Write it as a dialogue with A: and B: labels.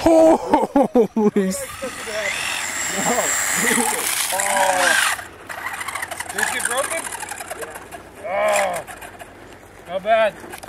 A: Holy!
B: No. Oh. Did it get broken? Yeah. Oh. Not bad.